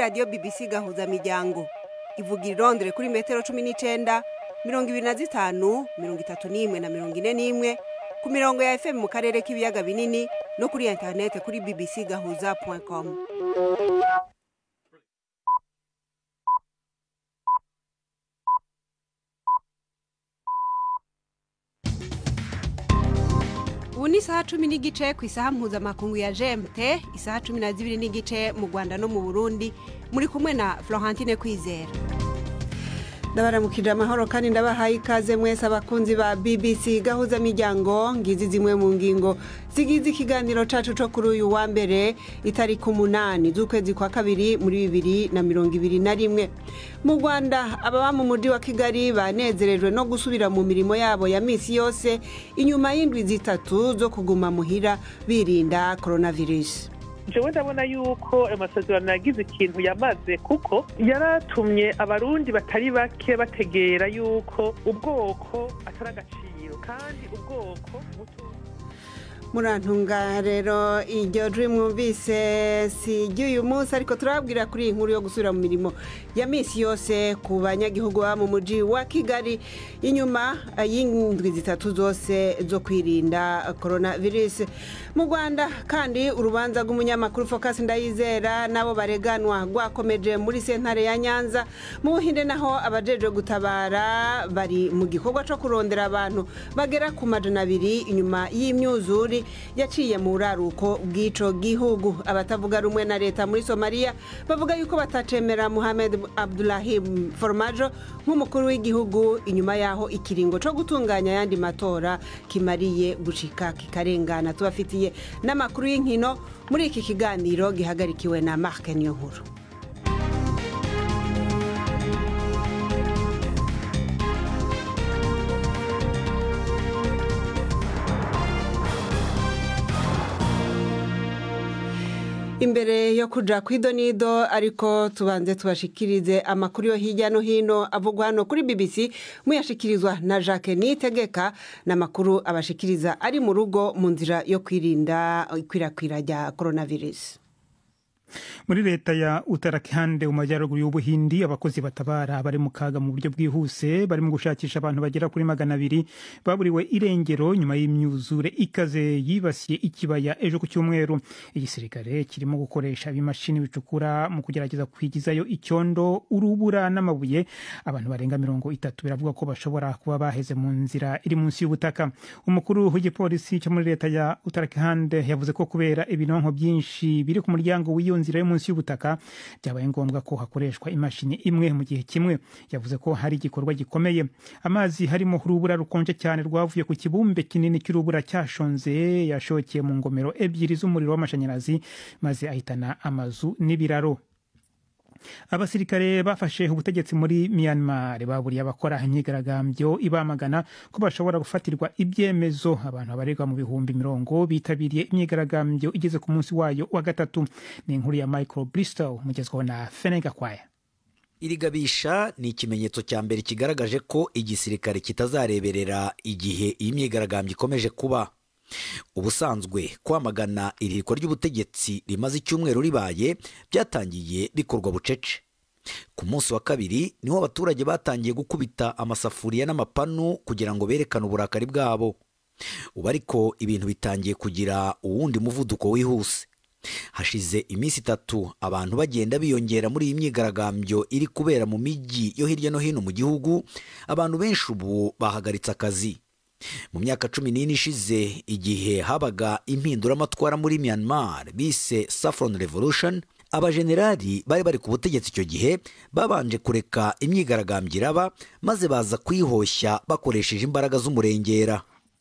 radio BBC gahuzamiryango. Ivuga i Londres kuri metero 19, 25, 31 na 41 ku mirongo ya FM mu karere k'ibiyaga binini no kuri internet kuri bbcgahuza.com. Ubu ni isaha 10 n'igice ku isaha mpuzamakungu ya GMT, isaha 12 n'igice mu Rwanda no mu Burundi. Muri kumwe na Florentine Kwizera. Ndabaramukije amahoro kandi ndabahaye ikaze mwese abakunzi ba BBC gahuzamiryango. Ngizi zimwe mu ngingo zigize ikiganiro cacu co kuri uyu wa mbere itariki 8 z'ukwezi kwa kabiri muri 2021. Mu Rwanda ababa mu mujyi wa Kigali banezerejwe no gusubira mu mirimo yabo ya misi yose inyuma y'indwi zitatu zo kuguma muhira birinda coronavirus. Jewe ndabona yuko amasezerano yagize ikintu yamaze, kuko yaratumye abarundi batari bake bategera yuko ubwoko atari agaciro kandi ubwoko muto. Murantunga rero iryo dream mwumvise si ry'uyu munsi, ariko turabwira kuri inkuru yo gusubira mu mirimo ya misi yose ku banyagihugu ba mu mujyi wa Kigali inyuma y'indwi zitatu zose zo kwirinda coronavirus. Mu Rwanda kandi urubanza rw'umunyamakuru Focus Ndayizera nabo bareganwa rwakomeje muri sentare ya Nyanza. Mu Buhinde naho abajeje gutabara bari mu gikorwa cyo kurondera abantu bagera ku 200 inyuma y'imyuzuri yaciye mu raruko bw'ico gihugu. Abatavuga rumwe na leta muri Somalia bavuga yuko batacemera Mohamed Abdullahi Farmajo nk'umukuru w'igihugu inyuma yaho ikiringo cyo gutunganya yandi matora kimariye gushika kikarengana. Tubafitiye n'amakuru y'inkino muri iki kiganiro gihagarikiwe na Mark Niyonkuru. Imbere yo kuja kwidonido ariko tubanze tubashikirize amakuru yo hirya no hino avugwa hano kuri BBC, muyashikirizwa na Jacques Nitegeka, na makuru abashikiriza ari mu rugo mu nzira yo kwirinda ikwirakwira rya coronavirus. Muri leta ya Uttarakhand mu majyaruguru y'Ubuhindi abakozi batabara bari mu kaga mu buryo bwihuse bari mu gushakisha abantu bagera kuri 200 baburiwe irengero nyuma y'imyuzure ikaze yibasiye ikibaya ejo ku cyumweru. Igisirikare kirimo gukoresha ibimashini bicukura mu kugerageza kwigizayo icyondo, urubura n'amabuye. Abantu barenga 30 biravuga ko bashobora kuba baheze mu nzira iri munsi y'ubutaka. Umukuru w'igipolisi cyo muri leta ya Uttarakhand yavuze ko kubera ibinonko byinshi biri ku muryango w'iyo nzira yo munsi y'ubutaka byabaye ngombwa ko hakoreshwa imashini imwe mu gihe kimwe. Yavuze ko hari igikorwa gikomeye. Amazi harimo urubura rukonje cyane rwavuye ku kibumbe kinini cy'urubura cyashonze yashokeye mu ngomero ebyiri z'umuriro w'amashanyarazi maze ahitana amazu n'ibiraro. Abasirikare bafashe ubutegetsi muri Myanmar baburiye abakora imyigaragambyo ibamagana ko bashobora gufatirwa ibyemezo. Abantu abaregwa mu bihumbi 100 bitabiriye imyigaragambyo igeze ku munsi wayo wa gatatu. Ni inkuru ya Michael Bristol mugezweho na Fenega Kwaya. Irigabisha ni ikimenyetso cya mbere kigaragaje ko igisirikare kitazareberera igihe iyi myigaragambyo ikomeje kuba. Ubusanzwe kwamagana irihirwa ry'ubutegetsi rimaze icyumweru ribaye byatangiye bikorwa bucece. Ku munsi wa kabiri niho abaturage batangiye gukubita amasafuriya n'amapanu kugira ngo berekane uburakari bwabo. Ubu ariko ibintu bitangiye kugira uwundi muvuduko wihuse. Hashize iminsi 3 abantu bagenda biyongera muri iyi myigaragambyo iri kubera mu mijyi yo hirya no hino mu gihugu. Abantu benshi ubu bahagaritse akazi. Mu myaka 14 ishize igihe habaga impinduramatwara muri Myanmar bise Saffron Revolution, abajenerali bari ku butegetsi icyo gihe babanje kureka imyigaragambyo iraba maze baza kwihoshya bakoresheje imbaraga z'umurengera.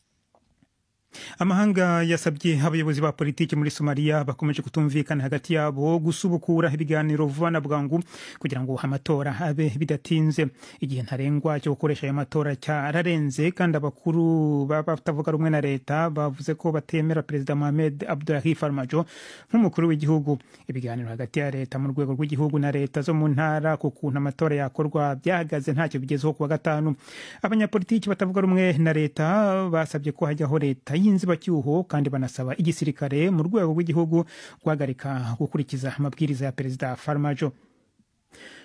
Amahanga yasabye abayobozi ba politiki muri Somalia bakomeje kutumvikana hagati yabo gusubukura ibiganiro vuba na bwangu kugira ngo amatora abe bidatinze. Igihe ntarengwa cyo gukoresha ayo matora cyararenze kandi abakuru batavuga rumwe na leta bavuze ko batemera Perezida Mohamed Abdullahi Farmajo nk'umukuru w'igihugu. Ibiganiro hagati ya leta mu rwego rw'igihugu na leta zo mu ntara ku kuntu amatora yakorwa byahagaze ntacyo bigezeho kuwa gatanu. Abanyapolitiki batavuga rumwe na leta basabye ko hajyaho leta y'inzibacyuho kandi banasaba igisirikare mu rwego rw'igihugu guhagarika gukurikiza amabwiriza ya Perezida Farmajo.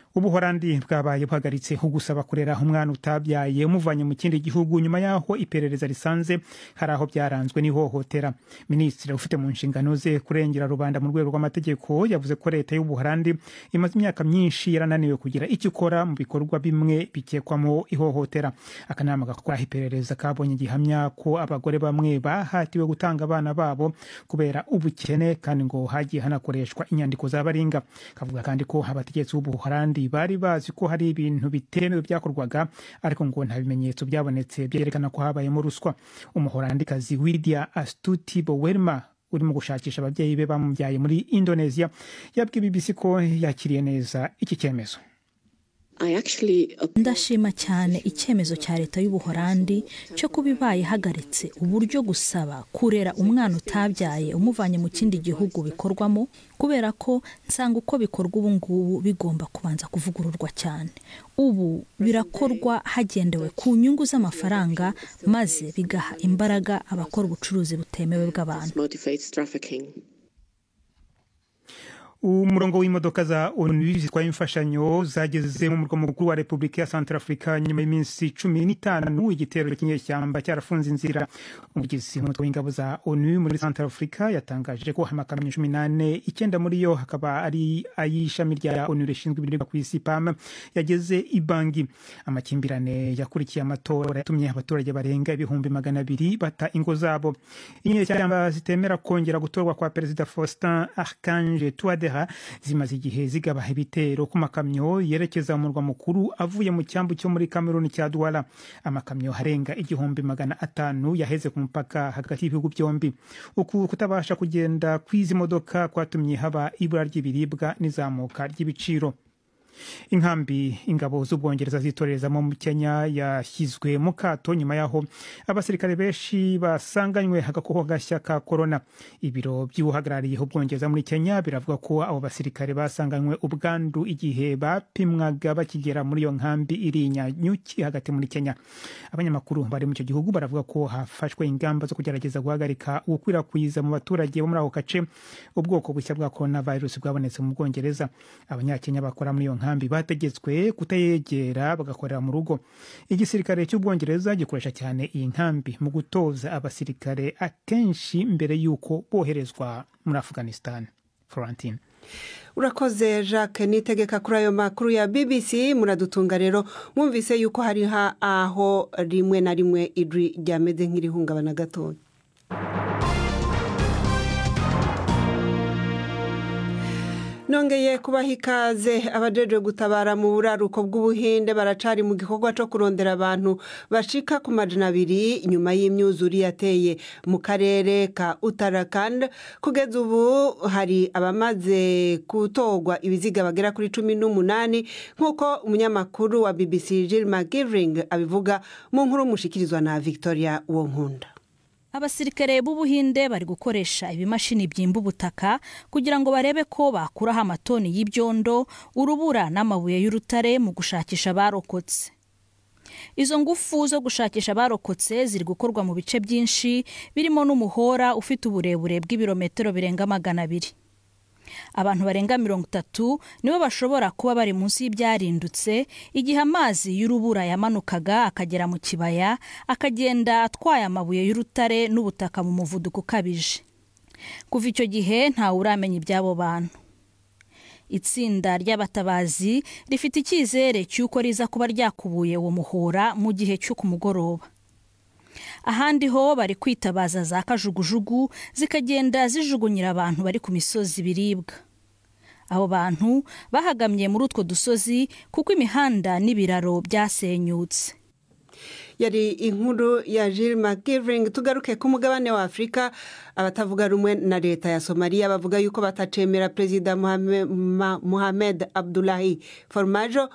Ubuholandi bwabaye buhagaritse gusaba kurera umwana utabyaye umuvanye mu kindi gihugu nyuma yaho iperereza risanze hari aho byaranzwe n'ihohotera. Minisitiri ufite mu nshingano ze kurengera rubanda mu rwego rw'amategeko yavuze ko leta y'Ubuholandi imaze imyaka myinshi yarananiwe kugira icyo ikora mu bikorwa bimwe bikekwamo ihohotera. Akanama gakora iperereza kabonye gihamya ko abagore bamwe bahatiwe gutanga abana babo kubera ubukene kandi ngo hagiye hanakoreshwa inyandiko z'abaringa. Kavuga kandi ko abategetsi b'Ubuholandi bari bazi ko hari ibintu bitemewe byakorwaga ariko ngo nta bimenyetso byabonetse byerekana ko habayemo ruswa. Umuholandikazi Widia Astuti Bowerma urimo gushakisha ababyeyi be bamubyaye muri Indonesia yabwiye BBC ko yakiriye neza iki cyemezo. Ndashima cyane icyemezo cya leta y'Ubuholandi cyo kubibaye hagaritse uburyo gusaba kurera umwana utabyaye umuvanye mu kindi gihugu bikorwamo, kubera ko nsanga uko bikorwa ubu ngubu bigomba kubanza kuvugururwa cyane. Ubu birakorwa hagendewe ku nyungu z'amafaranga maze bigaha imbaraga abakora ubucuruzi butemewe bw'abantu. Umurongo w'imodoka za ONU zitwaye imfashanyo zageze mu murwa mukuru wa Repubulika ya Centrafrica nyuma y'iminsi 15 igitero cy'inyeshyamba cyarafunze inzira. Umugizi w'umutwe w'ingabo za ONU muri Centrafrica yatangaje ko amakamyo 18 icyenda muri yo hakaba ari ay'ishami rya ONU rishinzwe ibiribwa ku isi PAM yageze ibangi. Amakimbirane yakurikiye amatora yatumye abaturage barenga 200,000 bata ingo zabo. Inyeshyamba zitemera kongera gutorwa kwa Perezida Faustin Archange Touadera zimaze igihe zigaba ibitero ku makamyo yerekeza mu murwa mukuru avuye mu cyambu cyo muri Cameroon cya Douala. Amakamyo harenga 500 yaheze ku mupaka hagati y'ibihugu byombi. Uku kutabasha kugenda kw'izi modoka kwatumye haba ibura ry'ibiribwa n'izamuka ry'ibiciro. Inkambi ingabo z'Ubwongereza zitorezamo mu Kenya yashyizwe mu kato nyuma yaho abasirikare benshi basanganywe agakoko gashya ka corona. Ibiro by'uhagarariye Ubwongereza muri Kenya biravuga ko abo basirikare basanganywe ubwandu igihe bapimwaga bakigera muri iyo nkambi iri Nyanyuki hagati muri Kenya. Abanyamakuru bari mu cyo gihugu baravuga ko hafashwe ingamba zo kugerageza guhagarika gukwirakwiza mu baturage bo muri ako gace ubwoko bushya bwa coronavirus bwabonetse mu Bwongereza. Abanyakenya bakora muri iyo nkambi bategetswe kutayegera bagakorera mu rugo. Igisirikare cy'Ubwongereza gikoresha cyane iyi nkambi mu gutoza abasirikare akenshi mbere y'uko boherezwa muri Afghanistan. Florentine. Urakoze Jacques nitegeka kuri ayo makuru ya BBC. Muradutunga rero mwumvise yuko hari aho rimwe na rimwe idri ryameze nk'irihungabana gatoya. Nongeye kubaha ikaze. Abajeje gutabara mu buraruko bw'Ubuhinde baracari mu gikorwa cyo kurondera abantu bashika ku 200 nyuma y'imyuzuri yateye mu karere ka Uttarakhand. Kugeza ubu hari abamaze kutogwa ibiziga bagera kuri 18 nk'uko umunyamakuru wa BBC Jill McGivering abivuga mu nkuru mushikirizwa na Victoria Wonkunda. Abasirikare b'Ubuhinde bari gukoresha ibimashini byimba ubutaka kugira ngo barebe ko bakuraho amatoni y'ibyondo, urubura n'amabuye y'urutare mu gushakisha barokotse. Izo ngufu zo gushakisha barokotse ziri gukorwa mu bice byinshi birimo n'umuhora ufite uburebure bw'ibirometero birenga 200. Abantu barenga 30 nibo bashobora kuba bari munsi y'ibyarindutse igihe amazi y'urubura yamanukaga akagera mu kibaya akagenda atwaye amabuye y'urutare n'ubutaka mu muvuduko ukabije. Kuva icyo gihe nta uramenya ibyabo bantu. Itsinda ry'abatabazi rifite icyizere cy'uko riza kuba ryakubuye uwo muhora mu gihe cyo kumugoroba. Ahandi ho bari kwitabaza za kajugujugu zikagenda zijugunyira abantu bari ku misozi biribwa. Abo bantu bahagamye muri utwo dusozi kuko imihanda n'ibiraro byasenyutse. Yari inkuru ya Jill McGivering. Tugaruke ku mugabane wa Afrika. Abatavuga rumwe na leta ya Somalia bavuga yuko batacemera Perezida Mohamed Abdullahi Farmajo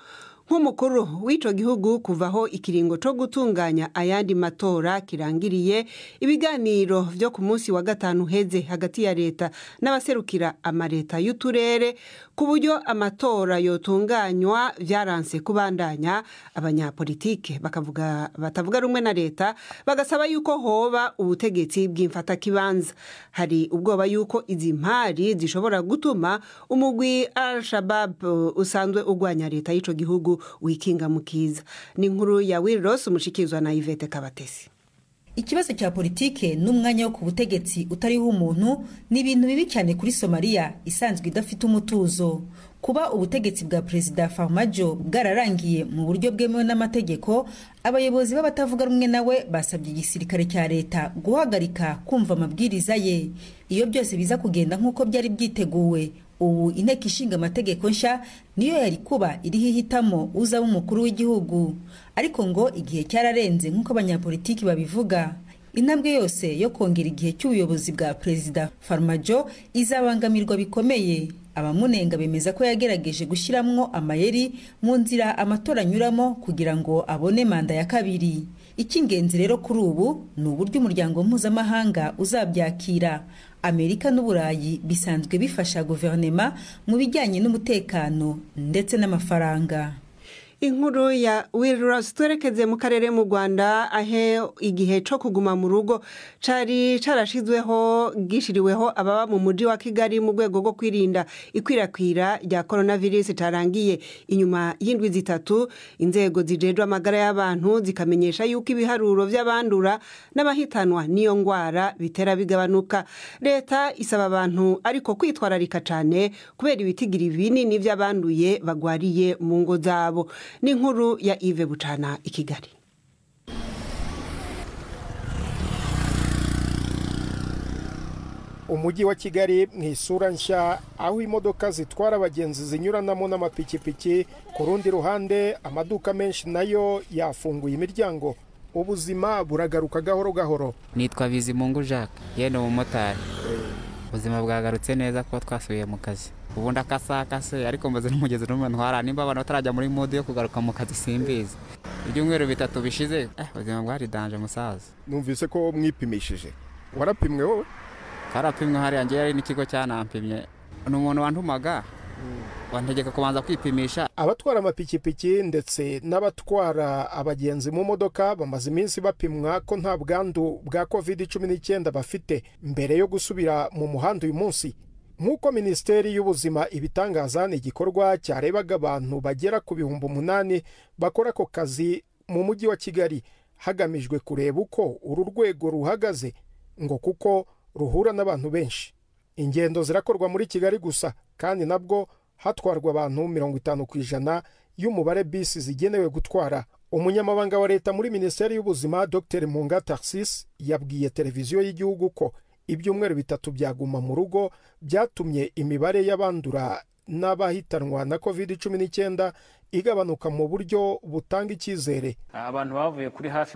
nk'umukuru w'ico gihugu kuvaho ikiringo co gutunganya ayandi matora kirangiriye. Ibiganiro vyo ku munsi wa gatanu heze hagati ya leta n'abaserukira amareta y'uturere ku buryo amatora yotunganywa vyaranse kubandanya. Abanyapolitike batavuga rumwe na leta bagasaba yuko hoba ubutegetsi bw'imfata kibanza. Hari ubwoba yuko izi mpari zishobora gutuma umugwi Al-Shabaab usanzwe ugwanya leta y'ico gihugu wikinga mukiza. Ni inkuru ya Wilros umushikizwa na Yvette Kabatesi. Ikibazo cya politike n'umwanya wo ku butegetsi utariho umuntu ni ibintu bibi cyane kuri Somalia isanzwe idafite umutuzo. Kuba ubutegetsi bwa Perezida Farmajo bwararangiye mu buryo bwemewe n'amategeko, abayobozi b'abatavuga rumwe nawe basabye igisirikare cya leta guhagarika kumva amabwiriza ye. Iyo byose biza kugenda nk'uko byari byiteguwe, ubu inteko ishinga amategeko nshya niyo yari kuba iriho ihitamo uzaba umukuru w'igihugu. Ariko ngo igihe cyararenze nk'uko abanyapolitiki babivuga. Intambwe yose yo kongera igihe cy'ubuyobozi bwa Perezida Farmajo izabangamirwa bikomeye. Abamunenga bemeza ko yagerageje gushiramwo amayeri mu nzira amatora anyuramo kugira ngo abone manda ya kabiri. Icy'ingenzi rero kuri ubu ni uburyo umuryango mpuzamahanga uzabyakira. Amerika n'Uburayi bisanzwe bifasha guverinoma mu bijyanye n'umutekano ndetse n'amafaranga. Inkuru ya Wilros twerekeze mu karere mu Rwanda ahe igihe cyo kuguma mu rugo cari gishiriweho ababa mu muji wa Kigali mu rwego rwo kwirinda ikwirakwira rya coronavirus tarangiye. Inyuma y'indwi zitatu inzego zijejwe amagara y'abantu zikamenyesha yuko ibiharuro by'abandura n'abahitanwa niyo ngwara bitera bigabanuka. Leta isaba abantu ariko kwitwararika cyane kubera ibitigiri binini by'abanduye bagwariye mu ngo zabo. Ni inkuru ya Yves Bucana i Kigali. Umujyi wa Kigali mu isura nshya, aho imodoka zitwara abagenzi zinyuranamo n'amapikipiki. Ku rundi ruhande amaduka menshi nayo yafunguye imiryango. Ubuzima buragaruka gahoro gahoro. Nitwa Bizimungu Jacques, yene umumotari. Ubuzima bwagarutse neza ko twasubiye mu kazi. Ubu ndakasakase ariko mbaze n'umugezi n'umwe ntwara nimba abantu batarajya muri mode yo kugaruka mu kazi simbizi. Ibyumweru bitatu bishize ubuzima bwari danje musaza. Numvise ko mwipimishije. Warapimwe wowe? Karapimwe hari yanjye yari n'ikigo cyanampimye. N'umuntu wantumaga wantegeka kubanza kwipimisha. Abatwara amapikipiki ndetse n'abatwara abagenzi mu modoka bamaze iminsi bapimwa ko nta bwandu bwa COVID-19 bafite mbere yo gusubira mu muhanda uyu munsi. Nk'uko Minisiteri y'Ubuzima ibitangaza, ni igikorwa cyarebaga abantu bagera ku 8,000 bakora ako kazi mu mujyi wa Kigali, hagamijwe kureba uko uru rwego ruhagaze, ngo kuko ruhura n'abantu benshi. Ingendo zirakorwa muri Kigali gusa, kandi nabwo hatwarwa abantu 50% y'umubare bisi zigenewe gutwara. Umunyamabanga wa leta muri Minisiteri y'Ubuzima Dr Munga Tarsis yabwiye televiziyo y'igihugu ko ibyumweru bitatu byaguma mu rugo byatumye imibare y'abandura n'abahitanwa na COVID-19 igabanuka mu buryo butanga icyizere. Abantu bavuye kuri hafi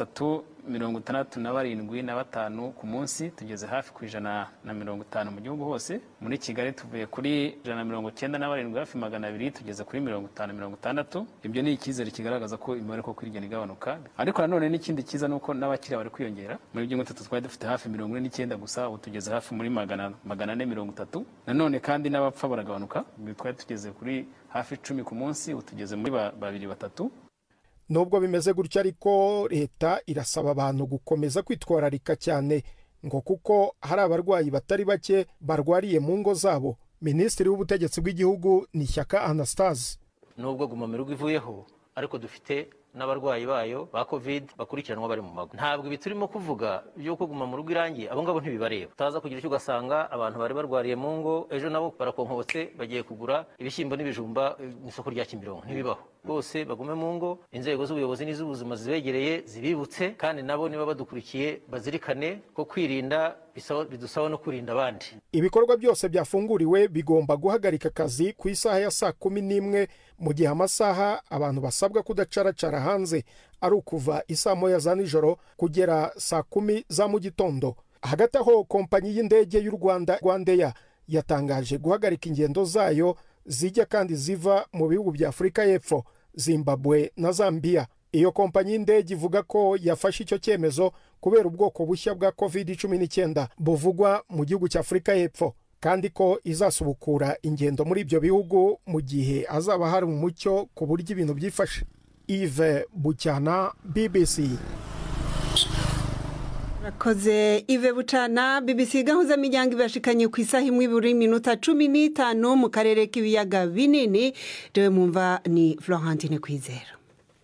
367 ku munsi tugeze hafi ku 150 mu gihugu hose. Muri Kigali tuvuye kuri 197 hafi 200 tugeze kuri 50-60. Ibyo ni icyizere kigaragaza ko imibare ko kwigenda igabanuka. Ariko nanone n'ikindi kiza nuko n'abakiriya bari kwiyongera. Muri byumweru bitatu twari dufite hafi 49 gusa, ubu tugeze hafi muri 430. Nanone kandi n'abapfa baragabanuka. Twari tugeze kuri hafi 10 ku munsi, utugeze muri 2-3. Nubwo bimeze gutya ariko leta irasaba abantu gukomeza kwitwararika cyane, ngo kuko hari abarwayi batari bake barwariye mu ngo zabo. Minisitiri w'ubutegetsi bw'igihugu ni Shyaka Anastase. Nubwo guma mu rugo ivuyeho, ariko dufite n'abarwayi bayo ba COVID bakurikiranwa bari mu mago. Ntabwo biturimo kuvuga byo kuguma mu rugo irangiye, abo ngabo ntibibareba. Utaza kugira icyo ugasanga abantu bari barwariye mu ngo, ejo nabo barakonkobotse bagiye kugura ibishyimbo n'ibijumba mu isoko rya Kimironko. Ntibibaho. Bose bagume mu ngo, inzego z'ubuyobozi n'iz'ubuzima zibegereye zibibutse, kandi nabo niba badukurikiye bazirikane ko kwirinda bidusaba no kurinda abandi. Ibikorwa byose byafunguriwe bigomba guhagarika akazi ku isaha ya 11 mu gihe amasaha abantu basabwa kudacaracara hanze ari ukuva isaa 1 za nijoro kugera saa 10 za mu gitondo. Hagati aho kompanyi y'indege y'u Rwanda Rwandeya yatangaje guhagarika ingendo zayo zijya kandi ziva mu bihugu bya Afurika y'Epfo. Zimbabwe na Zambia. Iyo kompanyi y'indege ivuga ko yafashe icyo cyemezo kubera ubwoko bushya bwa COVID-19 buvugwa mu gihugu cya Afurika y'Epfo, kandi ko izasubukura ingendo muri ibyo bihugu mu gihe azaba hari umucyo ku buryo ibintu byifashe. Yves Bucyana, BBC. Rakoze Yves Bucyana, BBC. Gahuzamiryango ibashikanye ku isaha imwe ibiri minota 15 mu karere k'ibiyaga binini. Dewe mumva ni Florentine Kwizera.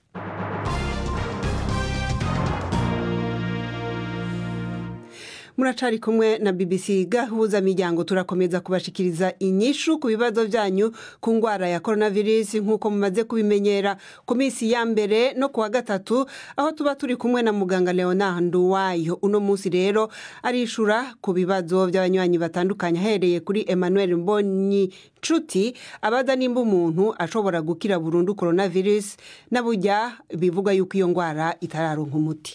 Muracari kumwe na BBC Gahuzamiryango, turakomeza kubashikiriza inyishu ku bibazo byanyu ku ngwara ya coronavirus nkuko mumaze kubimenyera ku minsi ya mbere no kuwa gatatu, aho tuba turi kumwe na muganga Leonard Nduwayo. Uno munsi rero arishura ku bibazo by'abanywanyi batandukanye, ahereye kuri Emmanuel Mbonyi Nshuti abaza nimba umuntu ashobora gukira burundu coronavirus na burya bivuga yuko iyo ngwara itararonka umuti.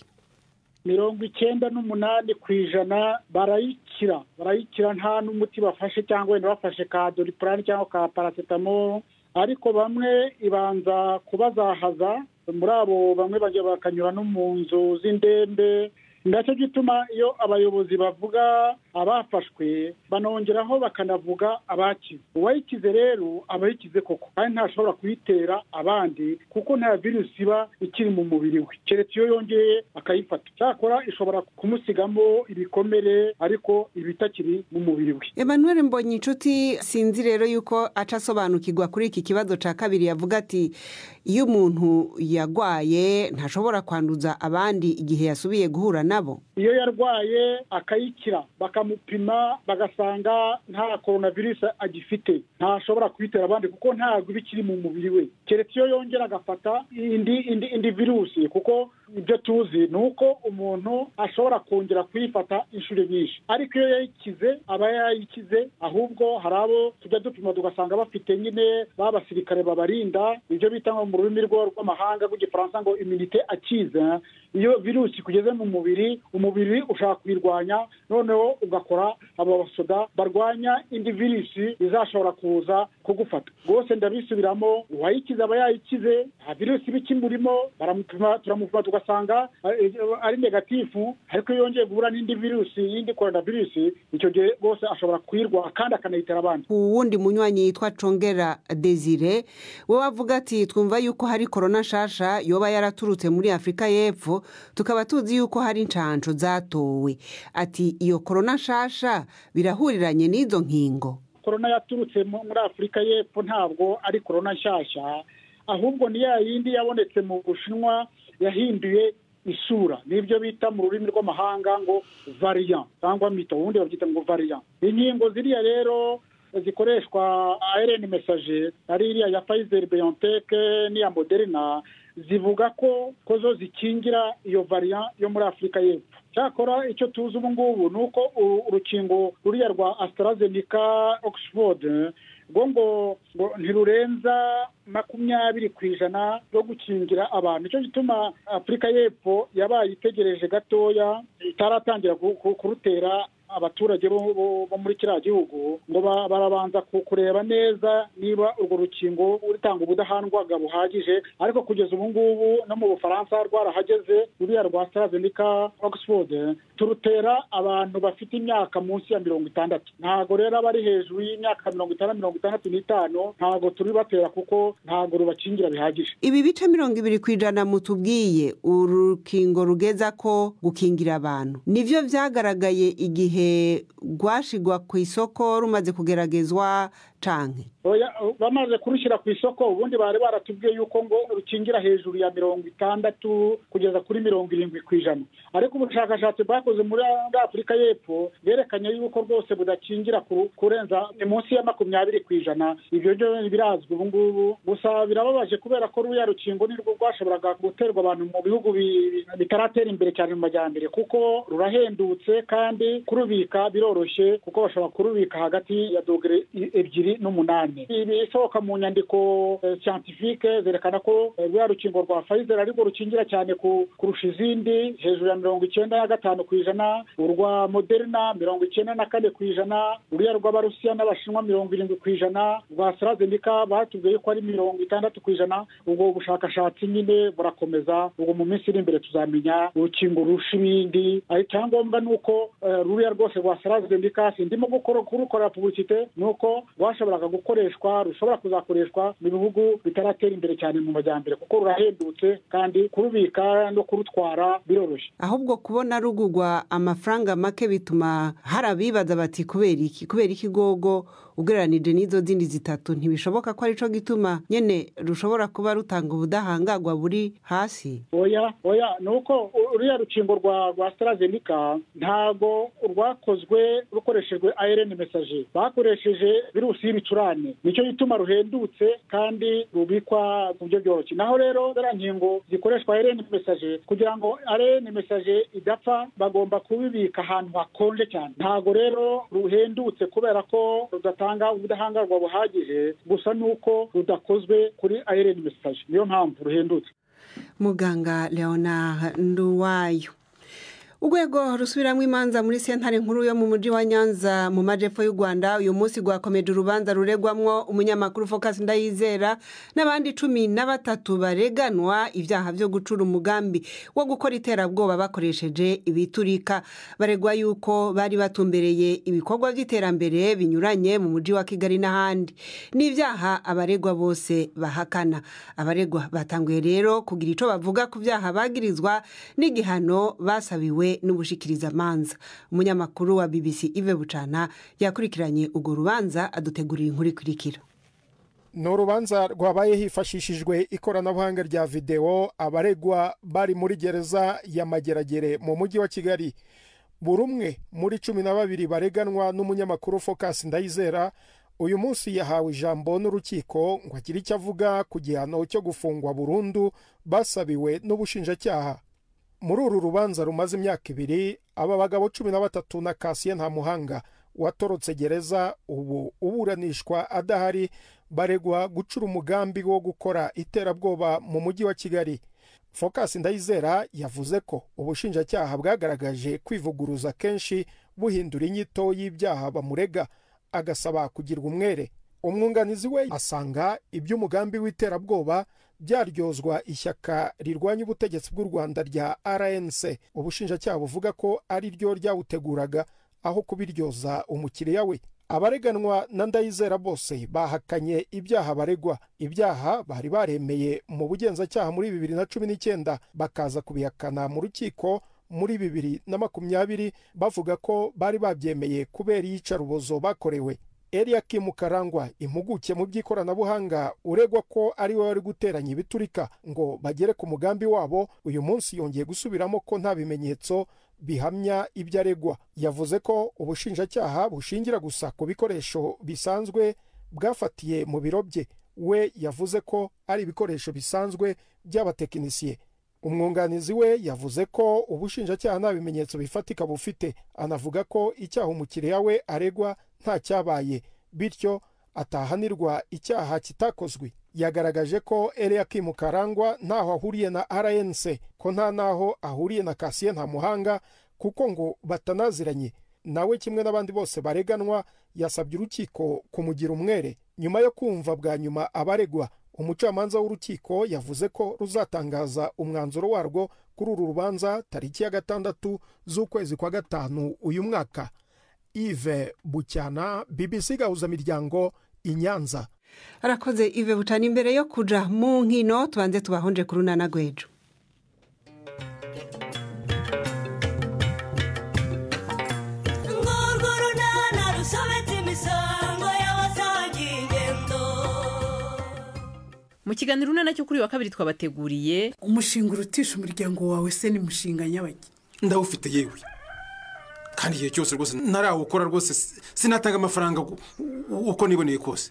98% barayikira nta n'umuti bafashe cyangwa wenda bafashe ka Doliprane cyangwa ka paracetamol, ariko bamwe ibanza kubazahaza. Muri abo bamwe bajya bakanyura no mu nzu z'indembe. Ndacyo gituma iyo abayobozi bavuga abafashwe banongeraho bakanavuga abakize. Uwayikize rero abayikize koko kandi ntashobora kuyitera abandi kuko nta virus iba ikiri mu mubiri we, keretse iyo yongeye akayifata. Cyakora ishobora kumusigamo ibikomere ariko ibitakiri mu mubiri we. Emmanuel Mbonyi Nshuti sinzi rero yuko acasobanukirwa kuri iki kibazo ca kabiri, yavuga ati iyo umuntu yagwaye ntashobora kwanduza abandi igihe yasubiye guhura nabo. Iyo yarwaye akayikira bakamupima bagasanga nta coronavirus agifite, ntashobora kuyitera abandi kuko ntabwo bikiri mu mubiri we, keretse iyo yongera agafata indi virusi. Kuko ibyo tuzi nuko umuntu ashobora kongera kuyifata inshuro nyinshi, ariko iyo yayikize aba yayikize. Ahubwo hari abo tujya dupima tugasanga bafite nyine babasirikare babarinda, ibyo bita mu rurimi rw'amahanga rw'igifaransa ngo immunité acquise. Iyo virusi kugeze mu mubiri, umubiri ushaka kwirwanya, noneho ugakora abasoda barwanya indi virusi izashobora kuza kugufata. Rwose ndabisubiramo, uwayikize aba yayikize, nta virusi bikimurimo, baramupima turamupima tugasanga ari negatifu, ariko yongeye guhura n'indi virusi y'indi coronavirus, icyo gihe rwose ashobora kwirwa kandi akanayitera abandi. Uwundi munywanyi yitwa Congera Desire we wavuga ati twumva yuko hari corona nshasha yoba yaraturutse muri Afrika y'Epfo, tukaba tuzi yuko hari incanco zatowe. Ati iyo corona nshasha birahuriranye n'izo nkingo. Corona yaturutse muri Afrika y'Epfo ntabwo ari corona nshasha, ahubwo ni ya yindi yabonetse mu Bushinwa yahinduye isura. Nibyo bita mu rurimi rw'amahanga ngo variant cyangwa mito, ubundi babyita ngo variant. Inkingo ziriya rero zikoreshwa ARN messager ari iriya ya Pfizer BioNTech n'iya Moderna, zivuga ko zo zikingira iyo variant yo muri Afrika y'Epfo. Cyakora icyo tuzi ubu ngubu nuko urukingo ruriya rwa AstraZeneca Oxford ngo ntirurenza 20% rwo gukingira abantu. Icyo gituma Afrika y'Epfo yabaye itegereje gatoya, itaratangira kurutera abaturage bo muri kiriya gihugu, ngo barabanza kureba neza niba urwo rukingo rutanga ubudahangarwa buhagije. Ariko kugeza ubu ngubu no mu Bufaransa rwarahageze, ruriya rwa AstraZeneca Oxford turutera abantu bafite imyaka munsi ya 60. Ntago rero bari hejuru y'imyaka 65 ntago turi batera kuko ntago rubakingira bihagije. Ibi bice 20% mutubwiye urukingo rugeza ko gukingira abantu nivyo vyagaragaye igihe rwashigwa ku isoko rumaze kugeragezwa canke bamaze kurushyira ku isoko? Ubundi bari baratubwiye yuko ngo rukingira hejuru ya 60 kugeza kuri 70%, ariko ubushakashatsi bwakoze muri Afrika y'Epfo berekanye yuko rwose budakingira kurenza munsi ya 20%. Ibyo byo birazwi ubu ngubu, gusa birababaje kubera ko ruya rukingo nirwo rwashoboraga guterwa abantu mu bihugu bitaratera imbere cyane mu majyambere, kuko rurahendutse kandi kurubika biroroshye, kuko bashobora kurubika hagati ya dogere 2 n'umunani. cyane. Ibisohoka mu nyandiko scientifique zerekana ko rwa rukingo rwa Pfizer ariko rukingira cyane kurusha izindi, hejuru ya 95%, urwa Moderna 94%, uriya rw'Abarusiya n'Abashinwa 70%, rwa AstraZeneca batubwiye ko ari 60%. Ubwo bushakashatsi nyine burakomeza, ubwo mu minsi iri imbere tuzamenya urukingo rusha ibindi. Icyangombwa nuko ruriya rwose rwa AstraZeneca ndimo kurukora publicité, nuko rwashoboraga gukoreshwa, rushobora kuzakoreshwa mu bihugu bitaratera imbere cyane mu majyambere, kuko rurahendutse kandi kurubika no kurutwara biroroshye. Ahubwo kubona rugugwa amafaranga make bituma harabibaza bati kubera iki gogo ugereranije n'izo zindi zitatu ntibishoboka ko arico gituma nyene rushobora kuba rutanga ubudahangagwa buri hasi. Oya nuko uriya rukingo rwa AstraZeneca ntago rwakozwe rukoreshejwe ARN messager, bakoresheje virusi y'ibicurane, nicyo gituma ruhendutse kandi rubikwa ku buryo byoroshye. Naho rero zara nkingo zikoreshwa ARN messager, kugira ngo ARN messager idapfa bagomba kubibika ahantu hakonje cyane. Ntago rero ruhendutse kubera ko rudatanga ubudahangarwa buhagije, gusa nuko rudakozwe kuri ARN messager, niyo mpamvu ruhendutse. Muganga Leonard Nduwayo. Urwego rusubiramwo imanza muri sentare nkuru yo mu muji wa Nyanza mu majepfo y'u Rwanda uyu munsi gwakomeje urubanza ruregwamwo umunyamakuru Focus Ndayizera n'abandi 13 bareganwa ivyaha byo gucura umugambi wo gukora iterabwoba bakoresheje ibiturika. Baregwa yuko bari batumbereye ibikorwa by'iterambere binyuranye mu muji wa Kigali n'ahandi. N'ivyaha abaregwa bose bahakana. Abaregwa batanguye rero kugira ico bavuga ku vyaha bagirizwa n'igihano basabiwe n'ubushikiriza manza. Umunyamakuru wa BBC Ive Bucana yakurikiranye ugo rubanza adutegurira inkuru ikurikira. No rubanza rwabaye hifashishijwe ikoranabuhanga rya video. Abaregwa bari muri gereza ya Mageragere mu mujyi wa Kigali. Burumwe muri 12 bareganwa n'umunyamakuru Focus Ndayizera uyu munsi yahawe ijambo n'urukiko ngo agire icyo avuga ku gihano cyo gufungwa burundu basabiwe n'ubushinjacyaha. Muri uru rubanza rumaze imyaka 2, aba bagabo 13 na Kasiye nta muhanga watorotse gereza ubu uburanishwa adahari baregwa gucura umugambi wo gukora iterabwoba mu mujyi wa Kigali. Focus Ndayizera yavuze ko ubushinjacyaha bwagaragaje kwivuguruza kenshi buhindura inyito y'ibyaha bamurega, agasaba kugirwa umwere. Umwunganizi we asanga iby'umugambi w'iterabwoba byaryozwa ishyaka rirwanya ubutegetsi bw'u Rwanda rya RNC. Ubushinjacyaha buvuga ko ari ryo ryawuteguraga aho kubiryoza umukiriya we. Abareganwa na Ndayizera bose bahakanye ibyaha baregwa. Ibyaha bari baremeye mu bugenzacyaha muri 2019 bakaza kubihakana mu rukiko muri 2020 bavuga ko bari babyemeye kubera iyicarubozo bakorewe. Eliakim Karangwa, impuguke mu by'ikoranabuhanga, uregwa ko ari we wari guteranya ibiturika ngo bagere ku mugambi wabo, uyu munsi yongeye gusubiramo ko nta bimenyetso bihamya ibyo aregwa. Yavuze ko ubushinjacyaha bushingira gusa ku bikoresho bisanzwe bwafatiye mu biro bye. We yavuze ko ari ibikoresho bisanzwe by'abatekinisiye. Umwunganizi we yavuze ko ubushinjacyaha nta bimenyetso bifatika bufite. Anavuga ko icyaha umukiriya we aregwa nta cyabaye, bityo atahanirwa icyaha kitakozwe. Yagaragaje ko Eliakim Karangwa ntaho ahuriye na RNC, ko nta naho ahuriye na Kasiye nta muhanga kuko ngo batanaziranye. Nawe kimwe n'abandi bose bareganwa yasabye urukiko kumugira umwere. Nyuma yo kumva bwa nyuma abaregwa, umucamanza w'urukiko yavuze ko ruzatangaza umwanzuro warwo kuri uru rubanza tariki ya 6 z'ukwezi kwa 5 uyu mwaka. Ive Bucyana, BBC gahuzamiryango i Nyanza. Arakoze Ive Bucana. Imbere yo kuja mu nkino tubanze tubahonje ku runana rw'ejo. Mu kiganiro runana cyo kuri wa kabiri twabateguriye umushinga urutisha umuryango wawe se ni mushinga nyabaki. Ndawufite yewe, kandi igihe cyose rwose narawukora rwose sinatanga amafaranga uko niboneye kose.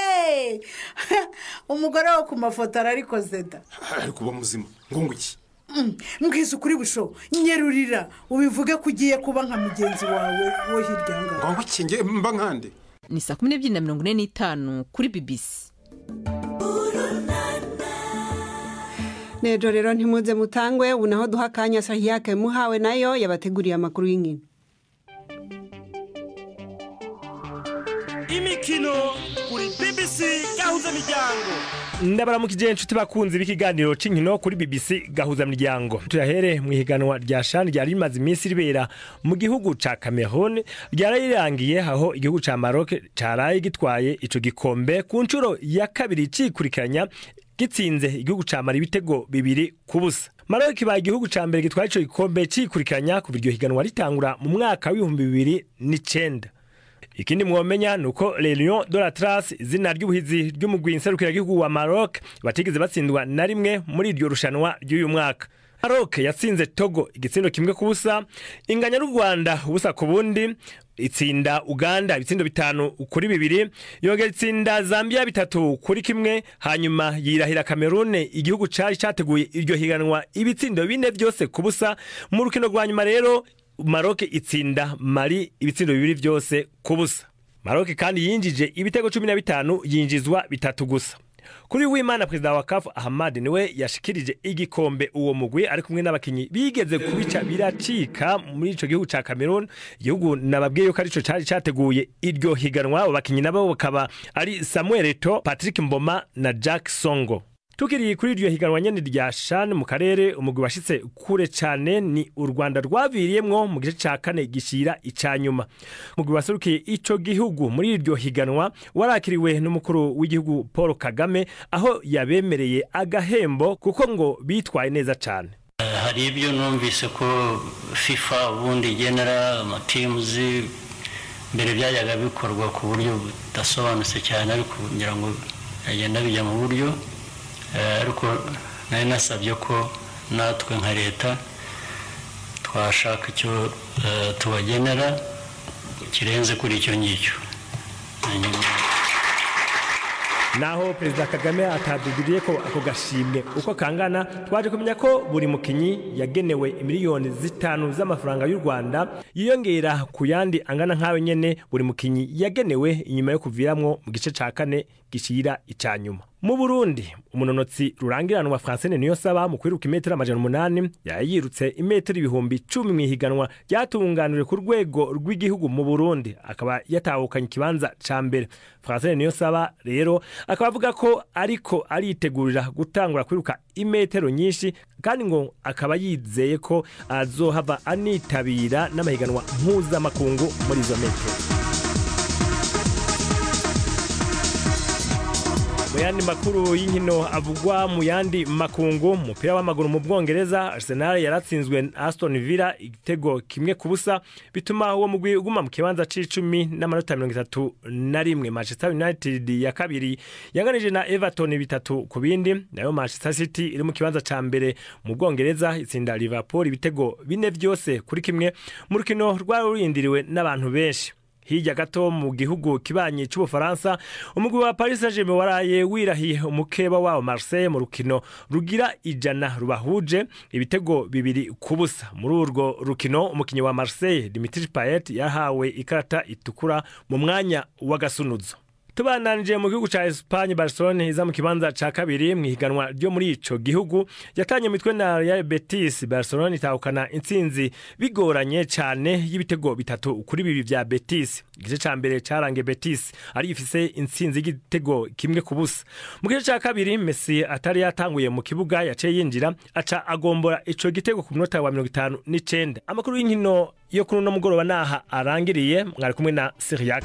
Umugore wo ku mafoto ararikoze da. Ari kuba muzima ngo iki? Mbwiza ukuri busho nyerurira ubivuge kugiye kuba nka mugenzi wawe wo hirya ngaho. Ngo kinge mba nkande. ni 12:45 kuri BBC. Nejo rero ntimuze mutangwe ubu naho duha akanya Sahiyake muhawe nayo yabateguriye amakuru y'inkino. Imikino kuri BBC gahuzamiryango. Ndabaramukije inshuti bakunzi b'ikiganiro c'inkino kuri BBC gahuzamiryango. Turahere mu higanwa rya CHAN ryari rimaze iminsi ribera mu gihugu ca Cameroon, ryarayirangiye aho igihugu ca Maroc caraye gitwaye ico gikombe ku ncuro ya kabiri cikurikiranya gitsinze igihugu ca Mali ibitego 2-0. Maroc ba igihugu ca mbere gitwaye ico gikombe cikurikiranya ku iryo higanwa ritangura mu mwaka wa 2009. Ikindi mwomenya nuko Les Lions de la Trace izina ry'ubuhizi ry'umugwi nserukira gihugu wa Maroc batigeze batsindwa na rimwe muri iryo rushanwa ry'uyu mwaka. Maroc yatsinze Togo igitsindo 1-0, inganya Rwanda ubusa ku bundi, itsinda Uganda ibitsindo 5-2, yongera itsinda Zambia 3-1, hanyuma yirahira Cameroon igihugu cari categuye iryo higanwa ibitsindo 4 byose kubusa. Mu rukino rwa nyuma rero Maroc itsinda Mali ibitsindo 2 byose kubusa. Maroc kandi yinjije ibitego 15 yinjizwa 3 gusa. Kuri w'Imana Perezida wa CAF Ahmad niwe yashikirije igikombe uwo mugwi ari kumwe n'abakinyi bigeze kubica biracika muri ico gihugu ca Cameroon. Igihugu nababwiye yuko arico cari categuye iryo higanwa, abakinyi nabo bakaba ari Samuel Eto'o, Patrick Mboma na Jack Songo. Tukiri kuri iryo higanwa nyene rya CHAN mu karere, umugwi washitse kure cyane ni u Rwanda rwaviriyemwo mu gice ca kane gishira icanyuma. Umugwi waserukiye ico gihugu muri iryo higanwa warakiriwe n'umukuru w'igihugu Paul Kagame, aho yabemereye agahembo kuko ngo bitwaye neza cyane. Hari ibyo numvise ko FIFA ubundi genera teams mbere byajyaga bikorwa ku buryo budasobanutse cyane, ariko ngira ngo agenda bijya mu buryo, ariko nari nasabye ko natwe nka leta twashaka icyo tubagenera kirenze kuri icyo ngicyo. Naho Perezida Kagame atadugiriye ko ako gashimwe uko kangana, twaje kumenya ko buri mukinyi yagenewe miliyoni 5 z'amafaranga y'u Rwanda, yiyongera ku yandi angana nkawe nyene buri mukinyi yagenewe inyuma yo kuviramwo mu gice ca kane gishira icanyuma. Mu Burundi umunonotsi rurangiranwa Francine Niyonsaba mu kwiruka imetero 800 yayirutse imetero 10,000 mu higanwa ryatunganijwe ku rwego rw'igihugu mu Burundi, akaba yatahukanye ikibanza ca mbere. Francine Niyonsaba rero akaba avuga ko ariko aritegurira gutangura kwiruka imetero nyinshi, kandi ngo akaba yizeye ko azohava anitabira n'amahiganwa mpuzamakungu muri izo metero. Muyandi makuru y'inkino avugwa mu yandi makungu, umupira w'amaguru mu Bwongereza, Arsenal yaratsinzwe Aston Villa igitego 1-0, bituma uwo mugwi uguma mu kibanza c'10 n'amanota 31. Manchester United ya kabiri yanganije na Everton 3-0, nayo Manchester City iri mu kibanza ca mbere mu Bwongereza itsinda Liverpool ibitego 4 byose kuri 1 mu rukino rwarurindiriwe n'abantu benshi. Hirya gato mu gihugu kibanye c'Ubufaransa, umugwi wa Paris Saint-Germain waraye wirahiye umukeba wa Marseille mu rukino rugira ijana rubahuje ibitego 2-0. Muri urwo rukino umukinyi wa Marseille Dimitri Payet yahawe ikarata itukura mu mwanya w'agasunuzo. Tubananije mu gihugu ca Espagne, Barcelona iza mu kibanza ca kabiri mu higanwa ryo muri ico gihugu yatanye mitwe na Real Betis. Barcelona itahukana intsinzi bigoranye cyane y'ibitego 3-2 vya Betis. Igice ca mbere carange Betis ari ifise intsinzi y'igitego 1-0. Mu gice ca kabiri Messi atari yatanguye mu kibuga yaciye yinjira aca agombora ico gitego ku minota wa 59. Amakuru y'inkino yo kuri no mugoroba naha arangiriye, mwari kumwe na Siriac.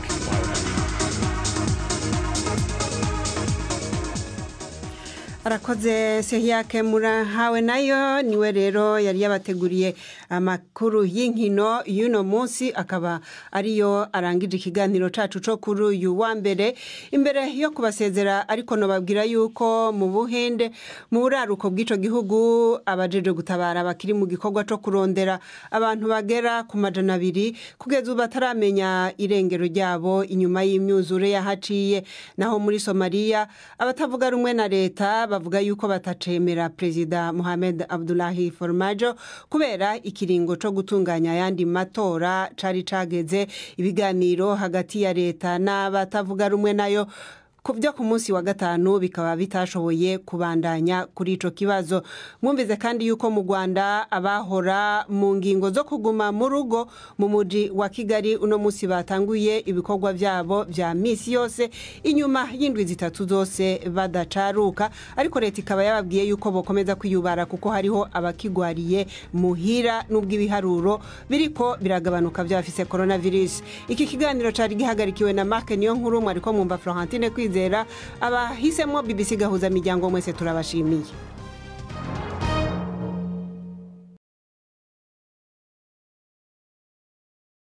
Arakoze Sehiyake murahawe nayo, niwe rero yari yabateguriye amakuru y'inkino y'uno munsi, akaba ariyo arangije ikiganiro cacu co kuri uyu wa mbere. Imbere yo kubasezera ariko no babwira yuko mu Buhinde mu buraruko bw'ico gihugu abajeje gutabara bakiri mu gikorwa co kurondera abantu bagera ku 200 kugeza ubu bataramenya irengero ryabo inyuma y'imyuzure yahaciye. Naho muri Somalia abatavuga rumwe na leta bavuga yuko batacemera Perezida Mohamed Abdullahi Farmajo kubera ikiringo co gutunganya ayandi matora cari cageze. Ibiganiro hagati ya leta n'abatavuga rumwe nayo kubyo ku munsi wa gatanu bikaba bitashoboye kubandanya kuri ico kibazo. Mwumvize kandi yuko mu Rwanda abahora mu ngingo zo kuguma mu rugo mu muji wa Kigali uno munsi batanguye ibikorwa byabo bya misi yose inyuma y'indwi zitatu zose badacaruka, ariko leta ikaba yababwiye yuko bokomeza kwiyubara kuko hariho abakigwariye muhira n'ubwo ibiharuro biriko biragabanuka byafise coronavirus. Iki kiganiro cari gihagarikiwe na Mark niyo nkuru mwariko mwumva Florentine Kwizera. Abahisemo BBC gahuzamiryango mwese turabashimiye.